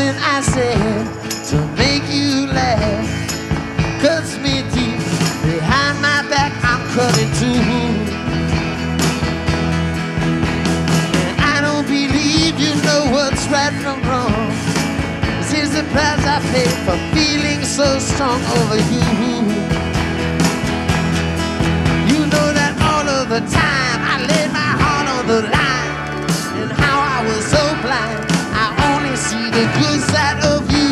something I said to make you laugh cuts me deep. Behind my back I'm cutting too. And I don't believe you know what's right from wrong. This is the price I pay for feeling so strong over you. You know that all of the time I laid my heart on the line, and how I was so blind. I only see the good side of you.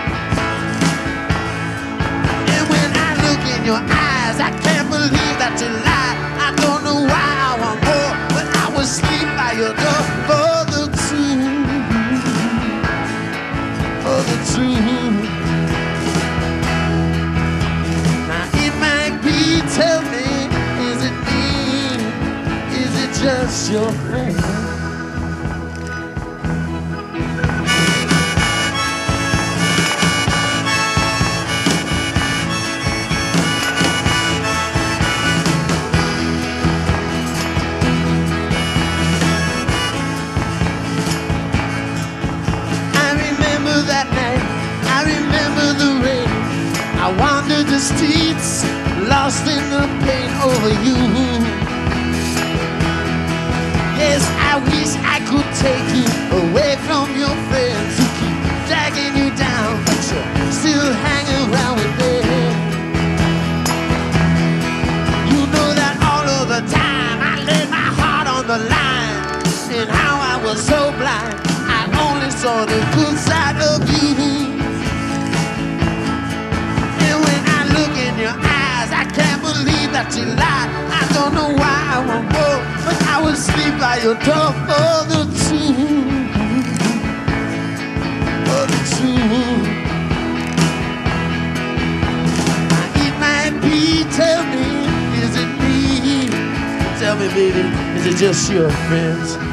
And when I look in your eyes, I can't believe that you lied. I don't know why I want more, but I will sleep by your door for the truth. For the truth. Now it might be, tell me, is it me? Is it just your friend? I wandered the streets, lost in the pain over you. Yes, I wish I could take you away from your friends who keep dragging you down, but you're still hanging around with them. You know that all of the time I laid my heart on the line, and how I was so blind, I only saw the good side of you. Your eyes, I can't believe that you lied. I don't know why I won't go, but I will sleep by your door for the truth. For the truth. It might be, tell me, is it me? Tell me, baby, is it just your friends?